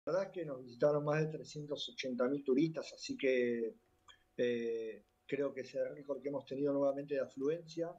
verdad es que nos visitaron más de 380.000 turistas, así que creo que ese récord que hemos tenido nuevamente de afluencia,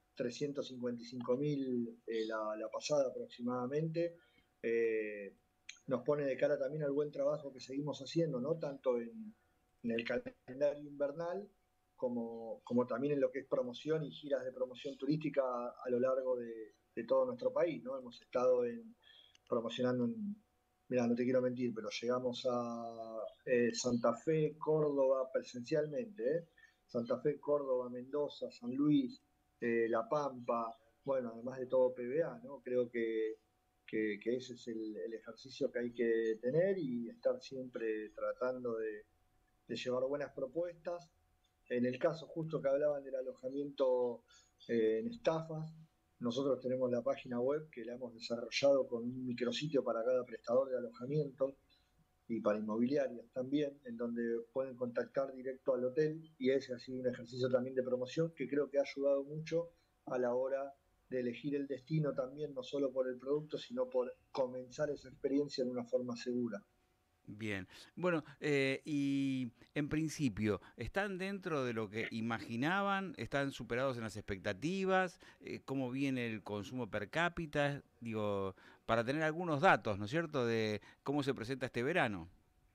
355.000 la pasada aproximadamente, eh, nos pone de cara también al buen trabajo que seguimos haciendo, ¿no? Tanto en el calendario invernal como también en lo que es promoción y giras de promoción turística a lo largo de todo nuestro país, ¿no? Hemos estado promocionando mira, no te quiero mentir, pero llegamos a Santa Fe, Córdoba presencialmente, ¿eh? Santa Fe, Córdoba, Mendoza, San Luis, La Pampa, bueno, además de todo PBA, ¿no? Creo que ese es el ejercicio que hay que tener y estar siempre tratando de llevar buenas propuestas. En el caso justo que hablaban del alojamiento en estafas, nosotros tenemos la página web que la hemos desarrollado con un micrositio para cada prestador de alojamiento y para inmobiliarias también, en donde pueden contactar directo al hotel y ese ha sido un ejercicio también de promoción que creo que ha ayudado mucho a la hora de elegir el destino también, no solo por el producto, sino por comenzar esa experiencia en una forma segura. Bien, bueno, y en principio, ¿están dentro de lo que imaginaban? ¿Están superados en las expectativas? ¿Cómo viene el consumo per cápita? Digo, para tener algunos datos, ¿no es cierto?, de cómo se presenta este verano.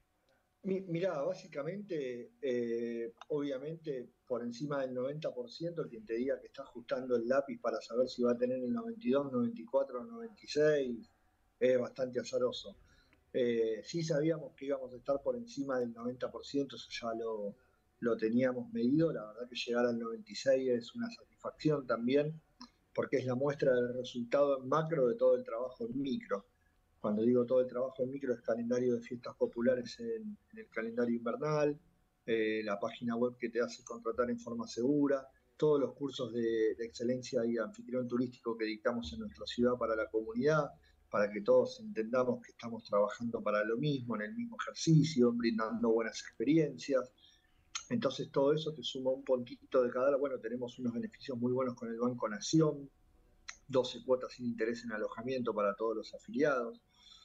Mirá, básicamente, obviamente, por encima del 90%, quien te diga que está ajustando el lápiz para saber si va a tener el 92, 94 o 96, es bastante azaroso. Sí sabíamos que íbamos a estar por encima del 90%, eso ya lo teníamos medido, la verdad que llegar al 96 es una satisfacción también, porque es la muestra del resultado en macro de todo el trabajo en micro. Cuando digo todo el trabajo en micro es calendario de fiestas populares en el calendario invernal, la página web que te hace contratar en forma segura, todos los cursos de excelencia y anfitrión turístico que dictamos en nuestra ciudad para la comunidad, para que todos entendamos que estamos trabajando para lo mismo, en el mismo ejercicio, brindando buenas experiencias. Entonces todo eso te suma un poquito de cada. Bueno, tenemos unos beneficios muy buenos con el Banco Nación, 12 cuotas sin interés en alojamiento para todos los afiliados.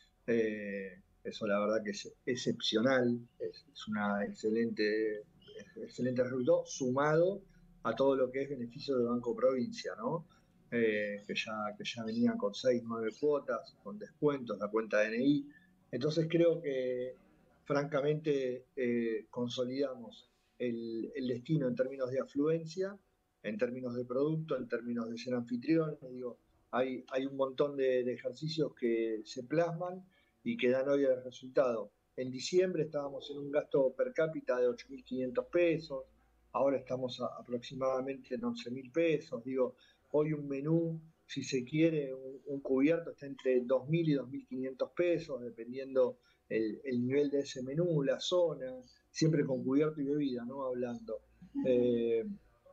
Eso la verdad que es excepcional, es una excelente resultado, sumado a todo lo que es beneficio de Banco Provincia, ¿no? Que ya venían con 6 9 cuotas, con descuentos, la cuenta DNI. Entonces creo que francamente consolidamos el destino en términos de afluencia, en términos de producto, en términos de ser anfitriones. Digo, hay un montón de ejercicios que se plasman y que dan hoy el resultado. En diciembre estábamos en un gasto per cápita de 8.500 pesos, ahora estamos aproximadamente en 11.000 pesos. Digo, hoy un menú, si se quiere, un cubierto está entre 2.000 y 2.500 pesos, dependiendo el nivel de ese menú, la zona, siempre con cubierto y bebida, ¿no? Hablando. Eh,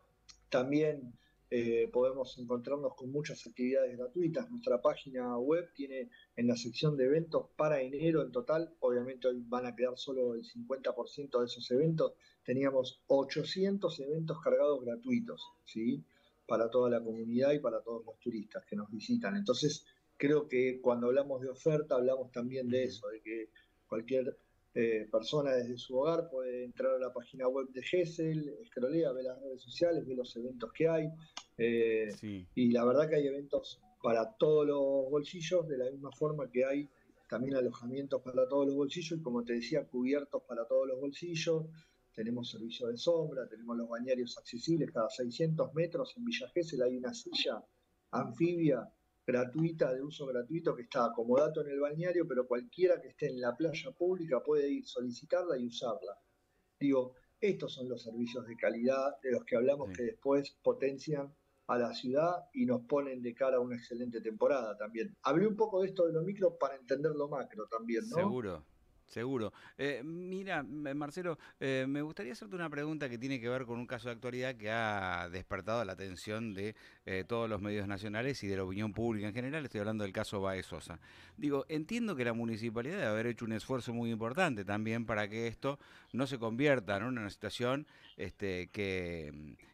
También podemos encontrarnos con muchas actividades gratuitas. Nuestra página web tiene en la sección de eventos para enero en total, obviamente hoy van a quedar solo el 50% de esos eventos, teníamos 800 eventos cargados gratuitos, ¿sí? Para toda la comunidad y para todos los turistas que nos visitan. Entonces, creo que cuando hablamos de oferta, hablamos también de Ujú. eso, de que cualquier persona desde su hogar puede entrar a la página web de GESEL, escrolea, ve las redes sociales, ve los eventos que hay, eh, Sí. y la verdad que hay eventos para todos los bolsillos, de la misma forma que hay también alojamientos para todos los bolsillos, y como te decía, cubiertos para todos los bolsillos. Tenemos servicio de sombra, tenemos los bañarios accesibles, cada 600 metros en Villa Gesell hay una silla anfibia gratuita, de uso gratuito, que está acomodato en el balneario, pero cualquiera que esté en la playa pública puede ir, solicitarla y usarla. Digo, estos son los servicios de calidad de los que hablamos Sí. que después potencian a la ciudad y nos ponen de cara a una excelente temporada también. Hablé un poco de esto de lo micro para entender lo macro también, ¿no? Seguro, seguro. Mira, Marcelo, me gustaría hacerte una pregunta que tiene que ver con un caso de actualidad que ha despertado la atención de todos los medios nacionales y de la opinión pública en general. Estoy hablando del caso Baez Sosa. Digo, entiendo que la municipalidad debe haber hecho un esfuerzo muy importante también para que esto no se convierta, ¿no?, en una situación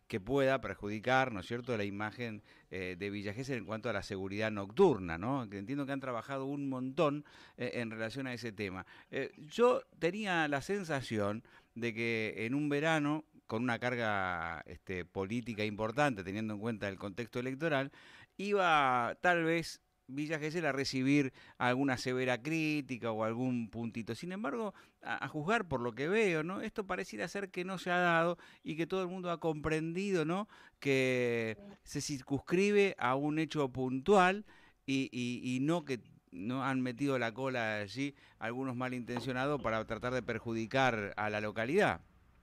que pueda perjudicar, ¿no es cierto?, la imagen de Villa Gesell en cuanto a la seguridad nocturna, ¿no? Que entiendo que han trabajado un montón en relación a ese tema. Yo tenía la sensación de que en un verano, con una carga política importante, teniendo en cuenta el contexto electoral, iba tal vez Villa Gesell a recibir alguna severa crítica o algún puntito. Sin embargo, a juzgar por lo que veo, ¿no? Esto pareciera ser que no se ha dado y que todo el mundo ha comprendido, ¿no? Que se circunscribe a un hecho puntual y no que no han metido la cola allí algunos malintencionados para tratar de perjudicar a la localidad.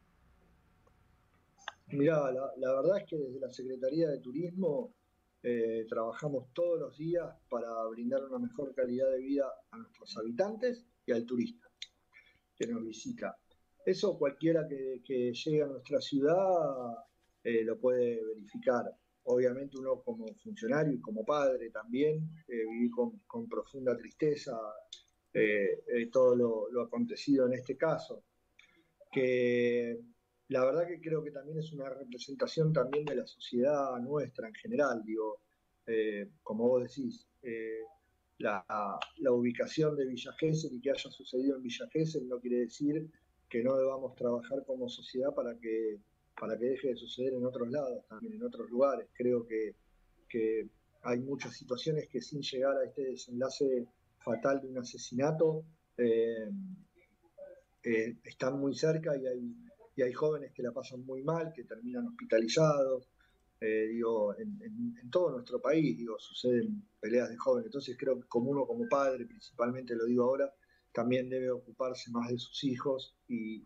Mirá, la verdad es que desde la Secretaría de Turismo trabajamos todos los días para brindar una mejor calidad de vida a nuestros habitantes y al turista que nos visita. Eso cualquiera que llegue a nuestra ciudad lo puede verificar. Obviamente uno como funcionario y como padre también viví con profunda tristeza todo lo acontecido en este caso, que la verdad que creo que también es una representación también de la sociedad nuestra en general, digo, como vos decís, la, la ubicación de Villa Gesell y que haya sucedido en Villa Gesell no quiere decir que no debamos trabajar como sociedad para que deje de suceder en otros lados, también en otros lugares. Creo que hay muchas situaciones que sin llegar a este desenlace fatal de un asesinato, eh, están muy cerca y hay jóvenes que la pasan muy mal, que terminan hospitalizados. Digo, en todo nuestro país, digo, suceden peleas de jóvenes. Entonces creo que como uno como padre, principalmente lo digo ahora, también debe ocuparse más de sus hijos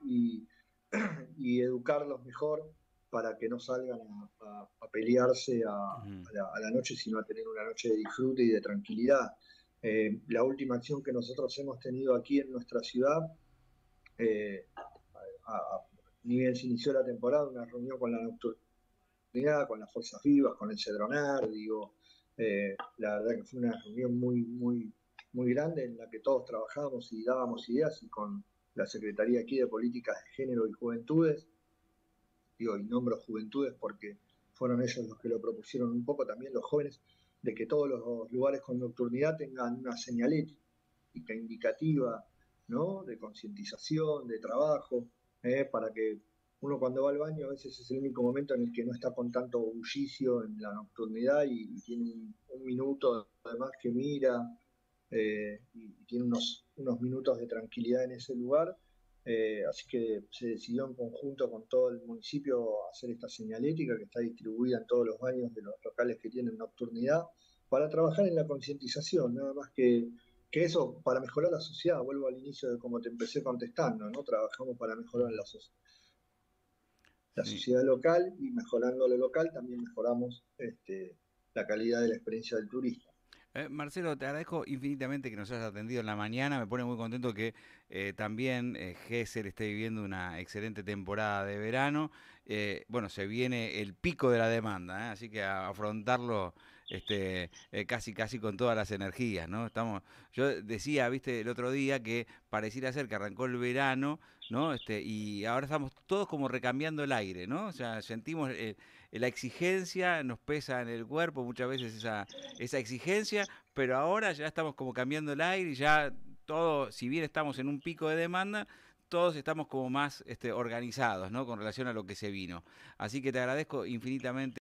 y educarlos mejor para que no salgan a pelearse Ujú. a la noche, sino a tener una noche de disfrute y de tranquilidad. La última acción que nosotros hemos tenido aquí en nuestra ciudad, eh, ni bien se inició la temporada, una reunión con la nocturnidad, con las fuerzas vivas, con el Cedronar, digo, la verdad que fue una reunión muy grande en la que todos trabajábamos y dábamos ideas y con la Secretaría aquí de Políticas de Género y Juventudes, digo, y nombro juventudes porque fueron ellos los que lo propusieron un poco, también los jóvenes, de que todos los lugares con nocturnidad tengan una señalética indicativa, ¿no? De concientización, de trabajo, para que uno cuando va al baño a veces es el único momento en el que no está con tanto bullicio en la nocturnidad y tiene un minuto además que mira y tiene unos minutos de tranquilidad en ese lugar. Así que se decidió en conjunto con todo el municipio hacer esta señalética que está distribuida en todos los baños de los locales que tienen nocturnidad para trabajar en la concientización, nada más que eso para mejorar la sociedad. Vuelvo al inicio de como te empecé contestando, ¿no? Trabajamos para mejorar la Sí. sociedad local y mejorando lo local también mejoramos la calidad de la experiencia del turista. Marcelo, te agradezco infinitamente que nos hayas atendido en la mañana. Me pone muy contento que también Gesell esté viviendo una excelente temporada de verano. Bueno, se viene el pico de la demanda, ¿eh? Así que a afrontarlo casi casi con todas las energías, ¿no? Yo decía, viste, el otro día que pareciera ser que arrancó el verano, ¿no? Y ahora estamos todos como recambiando el aire, ¿no? O sea, sentimos la exigencia, nos pesa en el cuerpo muchas veces esa exigencia, pero ahora ya estamos como cambiando el aire y ya todo, si bien estamos en un pico de demanda, todos estamos como más organizados, ¿no? Con relación a lo que se vino. Así que te agradezco infinitamente.